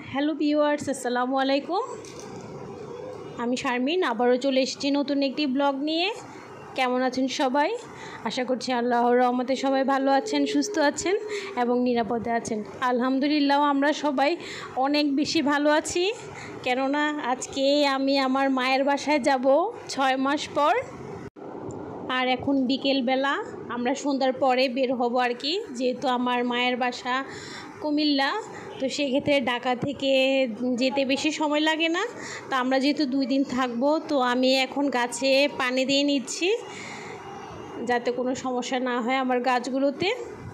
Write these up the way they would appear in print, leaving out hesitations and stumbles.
Hello viewers, আসসালামু আলাইকুম। আমি শারমিন আবারও চলে এসেছি নতুন একটি ব্লগ নিয়ে। কেমন আছেন সবাই? আশা করছি আল্লাহর রহমতে সবাই ভালো আছেন, সুস্থ আছেন এবং নিরাপদে আছেন। আলহামদুলিল্লাহ আমরা সবাই অনেক বেশি ভালো আছি, কেননা আজকে আমি আমার মায়ের বাসায় যাব 6 মাস পর। আর এখন বিকেলবেলা, আমরা সন্ধ্যার পরে বের হব আর কি, যেহেতু আমার মায়ের বাসা কুমিল্লা, তো সেক্ষেত্রে ঢাকা থেকে যেতে বেশি সময় লাগে না। তো আমরা যেহেতু 2 দিন থাকবো, তো আমি এখন গাছে পানি দিয়ে নিচ্ছি যাতে কোনো সমস্যা না হয় আমার গাছগুলোতে।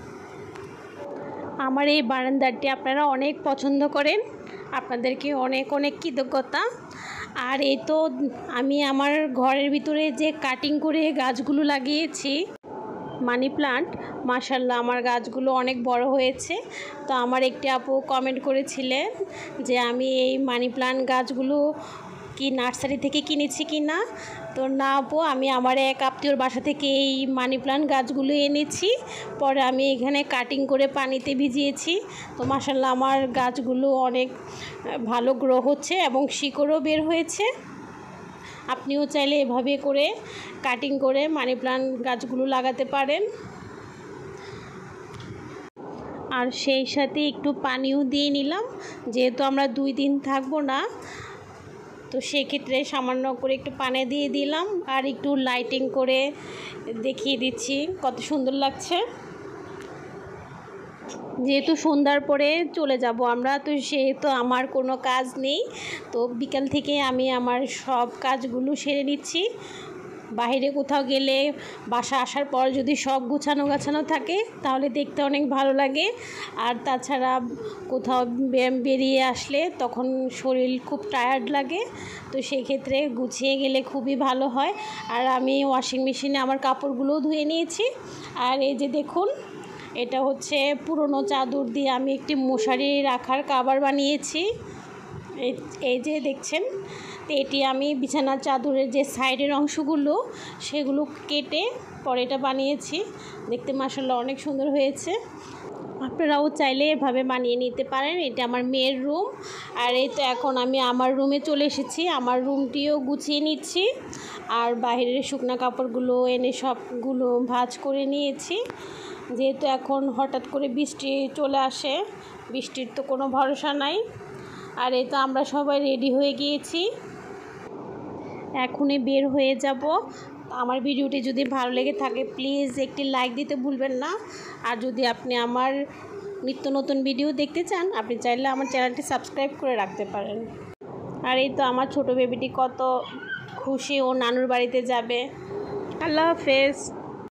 আমার এই বারান্দাটি আপনারা অনেক পছন্দ করেন, আপনাদেরকে অনেক অনেক কৃতজ্ঞতা। আর এই তো আমি আমার ঘরের ভিতরে যে কাটিং করে গাছগুলো লাগিয়েছি মানি প্লান্ট, মাশাআল্লাহ আমার গাছগুলো অনেক বড় হয়েছে। তো আমার একটি আপু কমেন্ট করেছিলেন যে আমি এই মানি প্লান্ট গাছগুলো কি নার্সারি থেকে কিনেছি কি না। তো না আপু, আমি আমার এক আত্মীয়র বাসা থেকে এই মানি প্লান্ট গাছগুলো এনেছি, পরে আমি এখানে কাটিং করে পানিতে ভিজিয়েছি। তো মাশাআল্লাহ আমার গাছগুলো অনেক ভালো গ্রো হচ্ছে এবং শিকড়ও বের হয়েছে। আপনিও চাইলে এভাবে করে কাটিং করে মানি প্লান্ট গাছগুলো লাগাতে পারেন। আর সেই সাথে একটু পানিও দিয়ে নিলাম, যেহেতু আমরা 2 দিন থাকবো না, তো সেক্ষেত্রে সামান্য করে একটু পানি দিয়ে দিলাম আর একটু লাইটিং করে দেখিয়ে দিচ্ছি কত সুন্দর লাগছে। যেহেতু সন্ধ্যার পরে চলে যাব আমরা, তো সেহেতু আমার কোনো কাজ নেই, তো বিকাল থেকে আমি আমার সব কাজগুলো সেরে নিচ্ছি। বাইরে কোথাও গেলে বাসা আসার পর যদি সব গুছানো থাকে তাহলে দেখতে অনেক ভালো লাগে। আর তাছাড়া কোথাও বেরিয়ে আসলে তখন শরীর খুব টায়ার্ড লাগে, তো সেই ক্ষেত্রে গুছিয়ে গেলে খুবই ভালো হয়। আর আমি ওয়াশিং মেশিনে আমার কাপড়গুলোও ধুয়ে নিয়েছি। আর এই যে দেখুন, এটা হচ্ছে পুরনো চাদর দিয়ে আমি একটি মশারি রাখার কভার বানিয়েছি। এই যে দেখছেন, তো এটি আমি বিছানার চাদরের যে সাইডের অংশগুলো সেগুলো কেটে পরে এটা বানিয়েছি। দেখতে মাশাআল্লাহ অনেক সুন্দর হয়েছে। আপনারাও চাইলে এভাবে বানিয়ে নিতে পারেন। এটা আমার মেয়ের রুম। আর এই তো এখন আমি আমার রুমে চলে এসেছি, আমার রুমটিও গুছিয়ে নিচ্ছি। আর বাইরের শুকনা কাপড়গুলো এনে সবগুলো ভাঁজ করে নিয়েছি, যেহেতু এখন হঠাৎ করে বৃষ্টি চলে আসে, বৃষ্টির তো কোনো ভরসা নাই। আর এই তো আমরা সবাই রেডি হয়ে গিয়েছি, এখনই বের হয়ে যাব। আমার ভিডিওটি যদি ভালো লেগে থাকে প্লিজ একটি লাইক দিতে ভুলবেন না। আর যদি আপনি আমার নিত্য নতুন ভিডিও দেখতে চান, আপনি চাইলে আমার চ্যানেলটি সাবস্ক্রাইব করে রাখতে পারেন। আর এই তো আমার ছোট বেবিটি কত খুশি, ও নানুর বাড়িতে যাবে। আল্লাহ হাফেজ।